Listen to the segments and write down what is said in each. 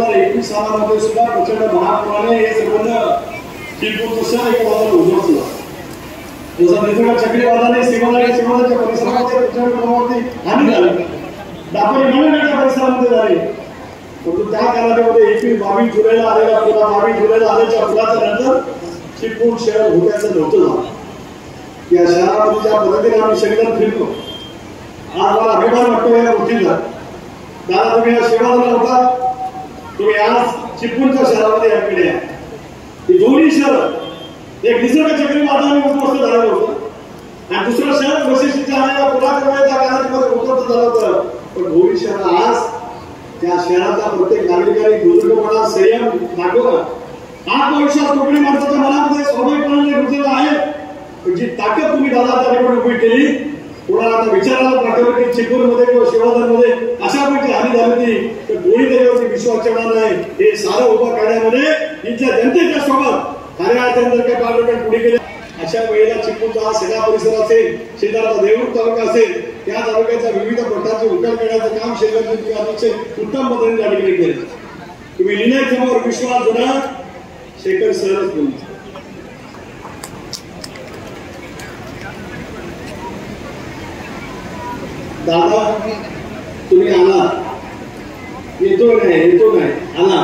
2021 सालामध्ये सुद्धा प्रचंड महापुराने हे सर्वांना चिपळूणचं शहर एका बाजूला उजवलं. जसं निसर्ग चक्रीवादळाने सीमाच्या परिसरामध्ये प्रचंड प्रमाणावरती हानी झाली. दापोली मनोरंजनाच्या परिसरामध्ये झाली. परंतु त्या कालावधीमध्ये 22 जुलैला आलेल्या 22 जुलैला आल्याच्या पुराच्या नंतर चिपळूण शहर होत्याचं नव्हतं झालं. या शहरामध्ये ज्या पद्धतीने आम्ही सगळेजण फिरतो, आज मला अभिमान वाटतो या गोष्टीचा. दादा तुम्ही या शेवाला होता, तुम्ही आज चिपळूणच्या शहरामध्ये याकडे आहे. ही दोन्ही शहर एक निसर्ग चक्रीवादळाने उद्ध्वस्त झालेलं होतं आणि दुसरं शहर वशिष्ठीच्या आलेल्या पुराच्या त्या कालावधीमध्ये उद्ध्वस्त झालं होतं. पण दोन्ही शहर आज त्या शहराचा प्रत्येक नागरिकांनी बुजुर्गपणा संयम दाखवला. आत्मविश्वास कोकणी माणसाच्या मनामध्ये स्वाभाविकपणे रुजलेला आहे. जी ताकद तुम्ही दादा त्या ठिकाणी उभी केली, कोणाला आता विचारायला पाठवलं की चिपळूणमध्ये किंवा शिवाधरमध्ये अशा प्रकारची हानी झाली होती तर कोणी त्याच्यावरती विश्वास ठेवणार नाही. हे सारं उभं करण्यामध्ये इथल्या जनतेच्या सोबत खऱ्या अर्थाने जर काही पाठवलं पुढे गेले. अशा वेळेला चिपळूणचा हा सगळा परिसर असेल, शेजारचा देवरूख तालुका असेल, त्या तालुक्याच्या विविध प्रकारचे उकल करण्याचं काम शेतकऱ्यांनी अतिशय उत्तम पद्धतीने त्या ठिकाणी केलं. तुम्ही लिहिण्याच्या समोर विश्वास होणार शेखर सरच बोलतो. दादा तुम्ही आला, येतो नाही आला,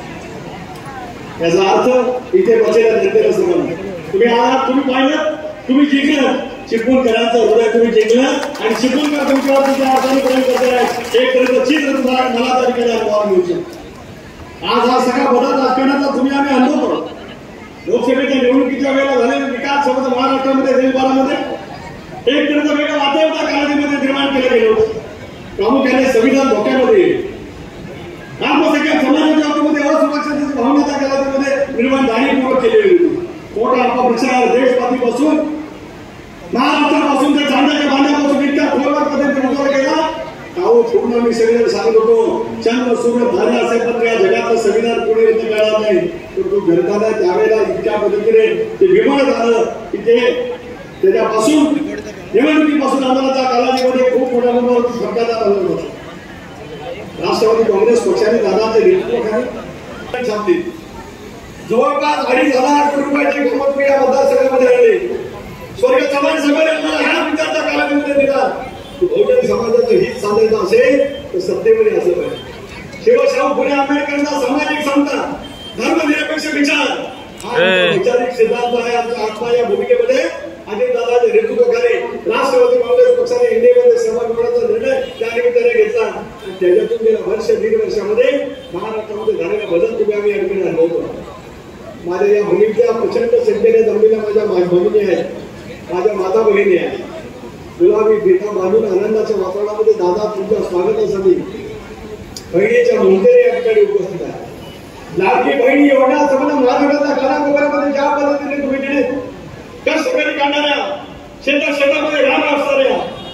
याचा अर्थ इथे बसेला जनतेला समजलं. तुम्ही आलात, तुम्ही पाहिलं, तुम्ही जिंकलं. चिपळूणकरांचं हृदय तुम्ही जिंकलं आणि चिपळूणकर तुमच्यावर त्या अर्थाने प्रेम करते आहे. एक तऱ्हेचं चित्र तुम्हाला मला त्या ठिकाणी अनुभव मिळू शकतो. आज हा सगळा बदल राजकारणाचा तुम्ही आम्ही अनुभव करू. लोकसभेच्या निवडणुकीच्या वेळेला झालेला विकास समजा महाराष्ट्रामध्ये देशभरामध्ये एक तऱ्हेचं वेगळं वातावरण कालावधीमध्ये निर्माण केलं गेलं होतं. प्रामुख्याने संविधान धोक्यामध्ये अल्पसंख्याक समाजाच्या बाबतीमध्ये असुरक्षिततेची भावना त्या कालावधीमध्ये निर्माण जाणीवपूर्वक केलेली होती. मोठा अपप्रचार देशपातीपासून महाराष्ट्रापासून त्या चांद्याच्या बांध्यापासून इतक्या खोलवर पद्धतीने उतरला गेला. काहो पूर्ण मी सगळ्यांना सांगत होतो, चंद्र सूर्य धारे असेल पण त्या जगातलं संविधान कोणी रद्द करणार नाही. परंतु जनताला त्यावेळेला इतक्या पद्धतीने ते विमळ झालं की ते त्याच्यापासून निवडणुकीपासून आम्हाला त्या कालावधीमध्ये खूप मोठ्या प्रमाणावरती सरकारचा बदल होता. राष्ट्रवादी काँग्रेस पक्षाने दादाच्या नेतृत्वाखाली छापली जवळपास 2,500 कोटी रुपयाची किंमत या मतदारसंघामध्ये आणली. स्वर्गीय चव्हाण साहेबांनी आम्हाला ह्या विचारच्या कालावधीमध्ये दिला. बहुजन समाजाचं हित साधायचं असेल तर सत्तेमध्ये असं पाहिजे. शिवशाहू फुले आंबेडकरांचा सामाजिक समता, धर्मनिरपेक्ष विचार हा वैचारिक सिद्धांत आहे. आमच्या आत्मा या भूमिकेमध्ये अजितदादाच्या नेतृत्वाखाली राष्ट्रवादी काँग्रेस पक्षाने इंडियामध्ये सहभाग होण्याचा निर्णय त्या निमित्ताने घेतला आणि त्याच्यातून गेल्या दीड वर्षामध्ये महाराष्ट्रामध्ये झालेला बदल तुम्ही आम्ही या ठिकाणी अनुभवतो. माझ्या या भूमिकेच्या प्रचंड संख्येने जमलेल्या माझ्या भगिनी आहेत, माझ्या माता भगिनी आहेत. गुलाबी बेटा बांधून आनंदाच्या वातावरणामध्ये दादा तुमच्या स्वागतासाठी बहिणीच्या मुंतेरे या ठिकाणी उपस्थित आहे. लाडकी बहिणी एवढ्या समजा महाराष्ट्राच्या कानाकोपऱ्यामध्ये ज्या पद्धतीने तुम्ही दिले कष्ट करी काढणाऱ्या शेतामध्ये राम असणाऱ्या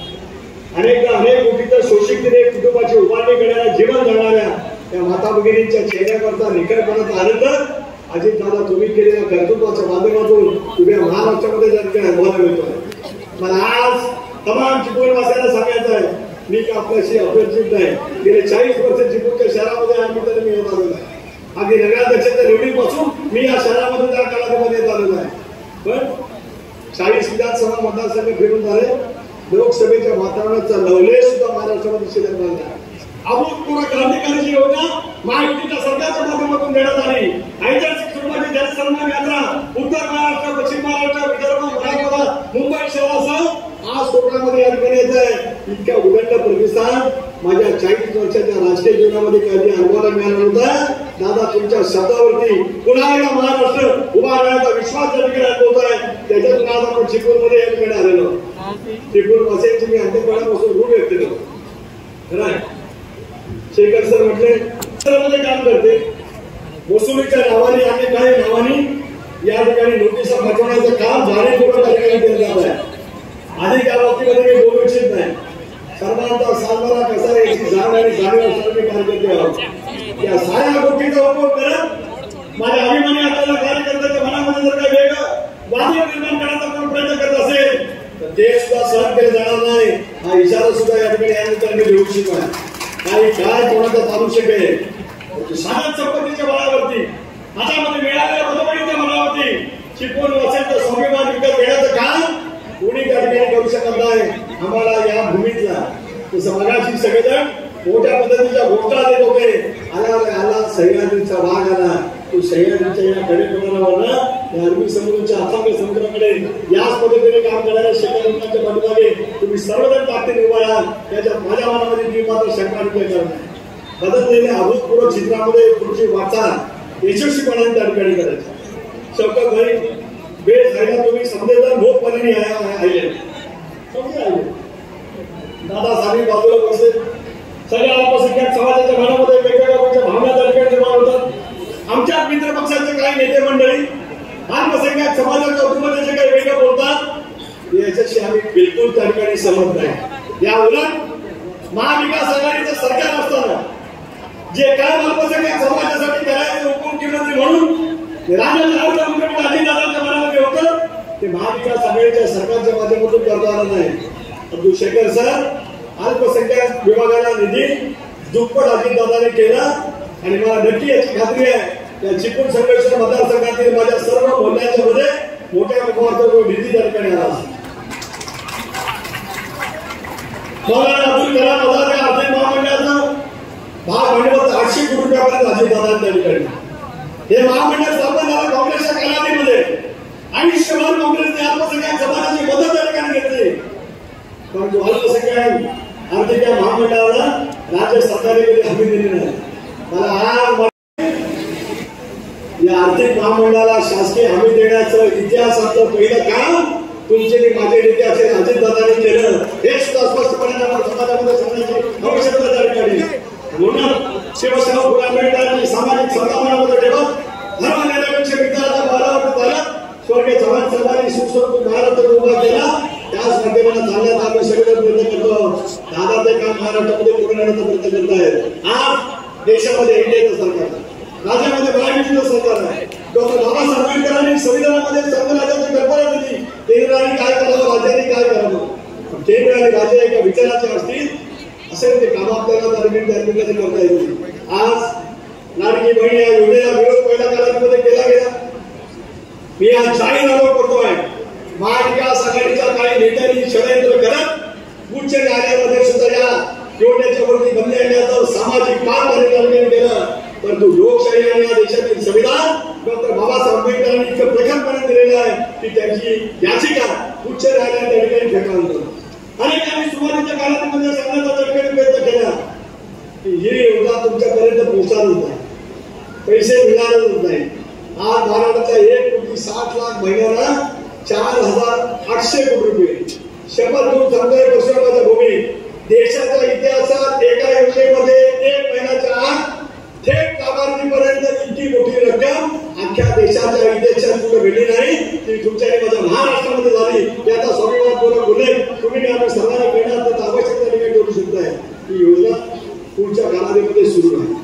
अनेक कोटीच्या शोषितने कुटुंबाची उभारणी करणाऱ्या जीवन जगणाऱ्या त्या माता भगिनींच्या चेहऱ्यावरचा निखळपणाचा आनंद अजितदादा तुम्ही केलेल्या कर्तृत्वाच्या माध्यमातून उभ्या महाराष्ट्रामध्ये त्या ठिकाणी अनुभवायला मिळतोय. मला आज तमाम चिपळूणवासियांना सांगायचं आहे, मी आपल्याशी अपरिचित नाही. गेले 40 वर्ष चिपळूणच्या शहरामध्ये आम्ही मी येत आलेलो आहे. अगदी नगराध्यक्षाच्या निवडीपासून मी या शहरामध्ये त्या कालावधीमध्ये येत आलेलो आहे. पण 40 विधानसभा मतदारसंघ फिरून झाले. लोकसभेच्या वातावरणाचा लवलेश सुद्धा महाराष्ट्रामध्ये शिल्लक झाला. अभूतपूर्व क्रांतिकारी योजना महायुतीच्या सरकारच्या माध्यमातून देण्यात आली. ऐतिहासिक स्वरूपाची जनसन्मान यात्रा उत्तर महाराष्ट्र, पश्चिम महाराष्ट्र, विदर्भ, मराठवाडा, मुंबई शहरासह आज कोकणामध्ये या ठिकाणी येत आहे. इतक्या उदंड प्रतिसाद माझ्या 40 वर्षाच्या राजकीय जीवनामध्ये कधी अनुभवाला मिळाला नव्हता. दादा तुमच्या शब्दावरती पुन्हा एकदा महाराष्ट्र उभा राहण्याचा विश्वास त्या ठिकाणी अनुभवत आहे. त्याच्यातून आज आपण चिपळूणमध्ये या ठिकाणी आलेलो. चिपळूणवासियांची मी अंत्यकाळापासून ऋण व्यक्त करतो. खरं शेखर सर म्हटले काम करते मोसुमीच्या नावाने आणि काही नावाने या ठिकाणी नोटिसा पाठवण्याचं काम जाणीवपूर्वक त्या ठिकाणी केलं जात आहे. आधी त्या बाबतीमध्ये मी बोलू इच्छित नाही. सर्वांचा सातबारा कसा याची जाण आणि जाणीव असणारे कार्यकर्ते आहोत. या साऱ्या गोष्टीचा उपयोग करत माझ्या अभिमानी असलेल्या कार्यकर्त्याच्या मनामध्ये जर काही वेगळं वादळ निर्माण करण्याचा कोण प्रयत्न करत असेल तर ते सुद्धा सहन केले जाणार नाही. हा इशारा सुद्धा या ठिकाणी या निमित्ताने देऊ इच्छित आहे. काही काय कोणाचा चालू शकेल साधन संपत्तीच्या बळावरती हातामध्ये मिळालेल्या पदवीच्या बळावरती चिपळूण वसंत स्वाभिमान विकत घेण्याचं काम कोणी त्या ठिकाणी करू शकत नाही. आम्हाला या भूमीतला तसं मगाशी सगळेजण मोठ्या पद्धतीच्या घोषणा देत होते. आला सह्याद्रीचा भाग आला. तो सह्याद्रीच्या या कडेकोणावर या अरबी समुद्राच्या अथांग समुद्राकडे याच पद्धतीने काम करणाऱ्या शेतकऱ्यांच्या पाठीमागे तुम्ही सर्वजण ताकदीने उभा राहा. त्याच्या माझ्या मनामध्ये मी मात्र शंका करणार. बदललेल्या अभूतपूर्व चित्रामध्ये पुढची वाटचाल यशस्वीपणाने त्या ठिकाणी करायची. शौकत भाई बेस व्हायला तुम्ही संवेदन भोगपणाने आले दादा साहेब बाजूला बसले. सगळ्या अल्पसंख्याक समाजाच्या मनामध्ये वेगवेगळ्या भावना त्या ठिकाणी निर्माण होतात. आमच्या मित्र पक्षाचे काही नेते मंडळी अल्पसंख्याक समाजाच्या उत्पन्नाचे काही वेगळे बोलतात याच्याशी आम्ही बिलकुल त्या ठिकाणी सहमत नाही. या उलट महाविकास आघाडीचं सरकार असताना जे काम अल्पसंख्याक समाजासाठी करायचे उपमुख्यमंत्री म्हणून राज्याच्या अजितदादांच्या मनामध्ये होतं ते महाविकास आघाडीच्या सरकारच्या माध्यमातून करता आलं नाही. अब्दुल शेखर सर अल्पसंख्याक विभागाला निधी दुप्पट अजितदादांनी केला आणि मला नक्की याची खात्री आहे त्या चिपळूण संरक्षण मतदारसंघातील माझ्या सर्व मोहल्ल्यांच्या मध्ये मोठ्या प्रमाणात निधी त्या ठिकाणी आला. मौलाना अब्दुल कलाम आझाद आर्थिक महामंडळाचं भाग भांडवल 800 कोटी रुपयापर्यंत अजितदादांनी त्या ठिकाणी हे महामंडळ स्थापन झालं काँग्रेसच्या कालावधीमध्ये. आयुष्यभर काँग्रेसने अल्पसंख्याक समाजाची मदत त्या ठिकाणी घेतली. परंतु अल्पसंख्याक आर्थिक या महामंडळाला राज्य सरकारने कधी हमी दिली नाही. मला या आर्थिक महामंडळाला शासकीय हमी देण्याचं इतिहासातलं पहिलं काम तुमचे माझे नेते असेल अजितदादांनी केलं हे सुद्धा स्पष्टपणे समाजामध्ये सांगण्याची आवश्यकता त्या ठिकाणी. म्हणून शिवसेना आंबेडकरांनी सामाजिक संस्थापनामध्ये ठेवत धर्मनिरपेक्ष विचाराचा बारावट झाला. स्वर्गीय चव्हाण साहेबांनी सुसंस्कृत महाराष्ट्र उभा केला. त्याच माध्यमाला चालण्याचा आम्ही सगळे प्रयत्न करतो. दादा ते काम महाराष्ट्रामध्ये पूर्ण करण्याचा प्रयत्न करत आहेत. आज देशामध्ये एनडीएचं सरकार राज्यामध्ये महायुतीचं सरकार आहे. डॉक्टर बाबासाहेब आंबेडकरांनी संविधानामध्ये सर्व राज्याची कल्पना दिली केंद्राने काय करावं राज्याने काय करावं. केंद्र आणि राज्य एका विचाराचे असतील असेल ते काम आपल्याला करता येईल. आज लाडकी बहीण या योजनेला विरोध पहिल्या कालावधीमध्ये केला गेला. मी आज जाहीर आरोप करतोय महाविकास आघाडीच्या काही नेत्यांनी षडयंत्र करत उच्च न्यायालयामध्ये सुद्धा या योजनेच्या वरती बंदी आणण्याचं सामाजिक काम केलं. परंतु लोकशाही आणि या देशातील संविधान डॉक्टर बाबासाहेब आंबेडकरांनी इतकं प्रखरपणे दिलेलं आहे की त्यांची याचिका उच्च न्यायालयात त्या ठिकाणी फेटाळून दिली. अनेकांनी सुरुवातीच्या कालावधीमध्ये सांगण्याचा त्या ठिकाणी प्रयत्न केला की ही योजना तुमच्यापर्यंत पोहोचणारच नाही, पैसे मिळणारच नाही. आज महाराष्ट्राच्या 1,60,00,000 महिन्याला 4,800 कोटी रुपये शपथ घेऊन सांगतोय पश्चिमाच्या भूमी देशाच्या इतिहासात एका योजनेमध्ये 1 महिन्याच्या आत थेट लाभार्थीपर्यंत इतकी मोठी रक्कम अख्ख्या देशाच्या इतिहासात कुठे भेटली नाही. ती तुमच्या माझ्या महाराष्ट्रामध्ये झाली. त्याचा स्वाभिमानपूर्वक उल्लेख तुम्ही आम्ही सर्वांनी करण्यात त्याचा आवश्यकता ठिकाणी करू शकताय. ही योजना पुढच्या कालावधीमध्ये सुरू आहे.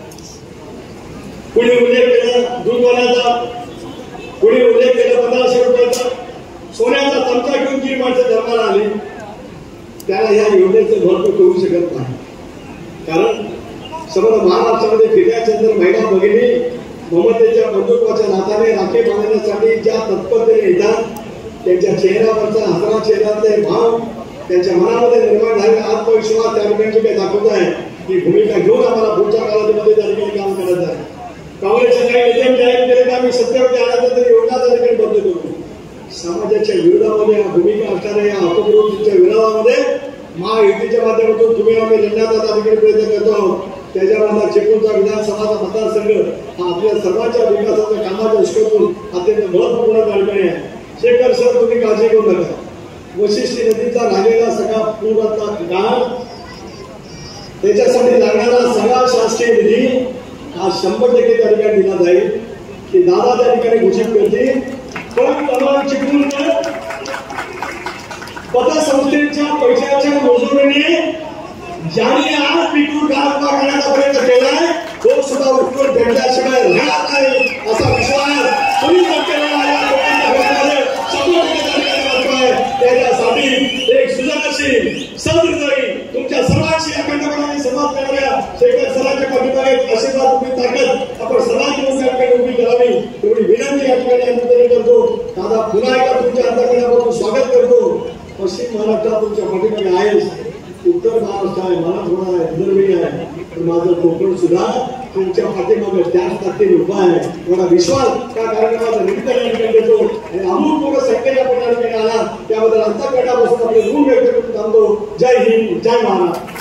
कुणी उल्लेख केला दूधवाल्याचा, कुणी उल्लेख केला 1500 रुपयाचा. सोन्याचा चमचा घेऊन जी माणसं धर्माला आली त्याला या योजनेचं महत्व करू शकत नाही. कारण समजा महाराष्ट्रामध्ये फिर्याचंद्र महिला भगिनी ममतेच्या बंधुत्वाच्या नात्याने राखी बांधण्यासाठी ज्या तत्परतेने येतात त्यांच्या चेहऱ्यावरचा हसरा चेहऱ्यातले भाव त्यांच्या मनामध्ये निर्माण झालेला आत्मविश्वास त्या ठिकाणी काही दाखवत आहे. ही भूमिका घेऊन आम्हाला पुढच्या कालावधीमध्ये त्या ठिकाणी काम करायचं आहे. काँग्रेसच्या काही नेत्यांनी जाहीर केले की आम्ही सत्तेवरती आल्यानंतर तरी योजना त्या ठिकाणी बंद करू. समाजाच्या विरोधामध्ये भूमिका असणाऱ्या या अपप्रवृत्तीच्या विरोधामध्ये महायुतीच्या माध्यमातून तुम्ही आम्ही लढण्याचा त्या ठिकाणी प्रयत्न करतो. त्याच्यानंतर चिपळूणचा विधानसभाचा मतदारसंघ हा आपल्या सर्वांच्या विकासाच्या कामाच्या दृष्टीतून अत्यंत महत्वपूर्ण ठिकाणी आहे. शेखर सर तुम्ही काळजी करू नका. वशिष्ठी नदीचा लागलेला सगळा पूराचा काळ त्याच्यासाठी लागणारा सगळा शासकीय निधी हा 100% त्या ठिकाणी दिला जाईल की दादा त्या ठिकाणी घोषित करतील. पण तमाम चिपळूण पतसंस्थेच्या पैशाच्या मोजणीने ज्यांनी आज पिटून गाळपा करण्याचा प्रयत्न केलाय तो सुद्धा उत्तर भेटल्याशिवाय राहणार नाही असा विश्वास तुम्ही केलेला त्याच्यासाठी एक सुजनशील सदृढ तुमच्या सर्वांशी अखंडपणाने संवाद करणाऱ्या शेखर सरांच्या पाठीमागे आशीर्वाद तुम्ही ताकद आपण सर्वांची उभी करावी एवढी विनंती या ठिकाणी आम्ही करतो. दादा पुन्हा एकदा तुमच्या अंतर्गतापासून स्वागत करतो. पश्चिम महाराष्ट्रात तुमच्या पाठीमागे आहेस, उत्तर महाराष्ट्र आहे, मराठवाडा आहे, विदर्भी आहे, तर माझं कोकण सुद्धा तुमच्या पाठीमागे त्याच ताकदीने उभा आहे. थोडा विश्वास त्या कार्यक्रमाचा निमित्ताने देतो आणि अमूल संख्येने आपण या ठिकाणी आला त्याबद्दल अंतर्गतापासून आपले ऋण व्यक्त करून थांबतो. जय हिंद, जय महाराष्ट्र.